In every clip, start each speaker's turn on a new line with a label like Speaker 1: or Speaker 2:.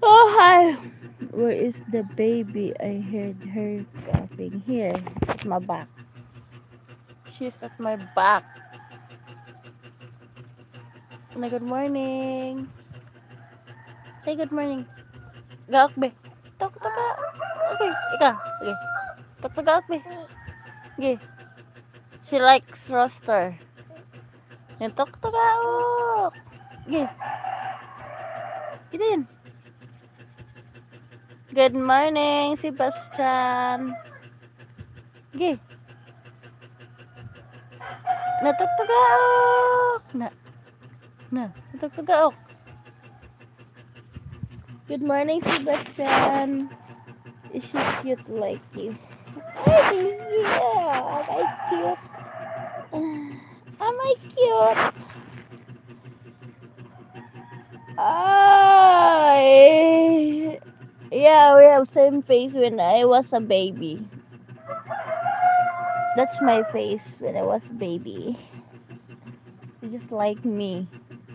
Speaker 1: Oh, hi. Where is the baby? I heard her coughing. Here, at my back. She's at my back. Good morning. Say good morning. Gaok be. Tok tok. Okay, ika. Okay. Tok tok gaok be. Okay. She likes roaster. Yan tok tok gaok. Okay. Gidin. Good morning, Sebastian. Okay. Natok tok gaok. Na. Natok tok gaok. Good morning, Sebastian. Is she cute like you? Ay, yeah. Am I cute? Am I cute? Ay. Yeah, we have same face when I was a baby. That's my face when I was a baby. Just like me.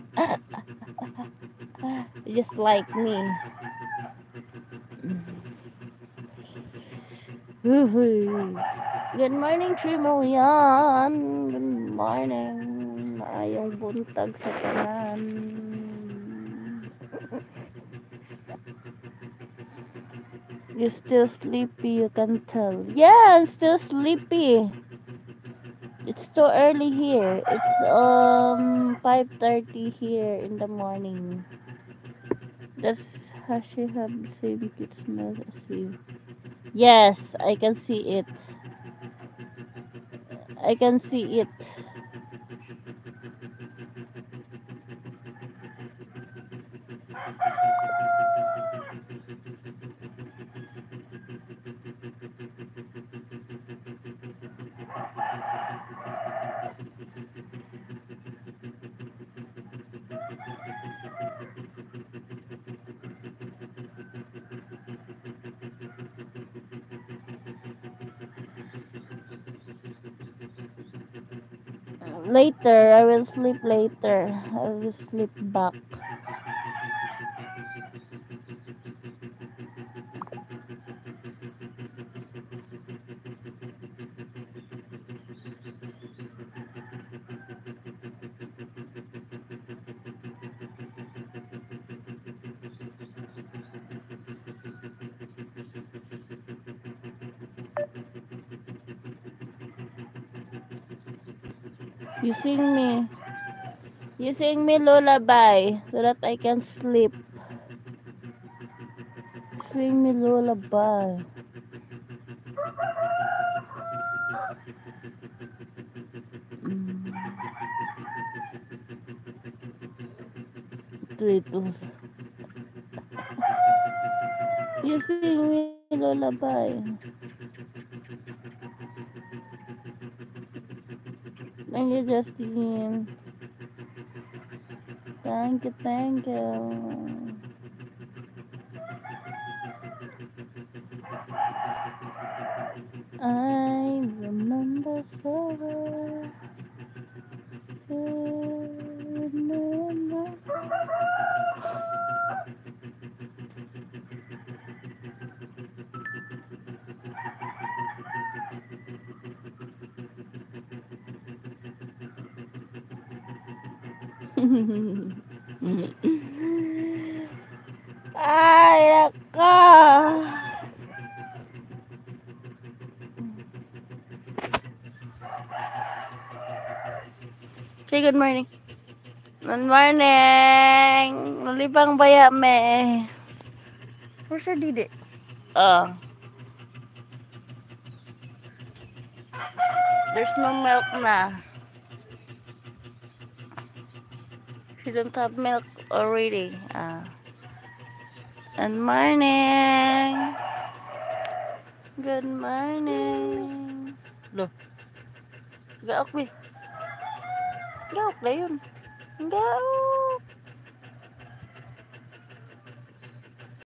Speaker 1: Just like me. Good morning, 3 million. Good morning. Maayong buntag sa tanan. You're still sleepy, you can tell. Yeah, I'm still sleepy. It's too early here. It's 5:30 here in the morning. Does Hashi have the same cute smell as you? Yes, I can see it. I can see it. Later, I will sleep later. I will sleep back. You sing me. You sing me lullaby so that I can sleep. Sing me lullaby. Tweetles. You sing me lullaby. Thank you, Justine. Thank you, thank you. I remember so well. Ay, nako. Say good morning. Good morning. Nalibang baya me. Where's your didi? There's no milk na. She don't have milk already. Good morning. Good morning. Loh. Gaok be. Gaok na yun. Gaok.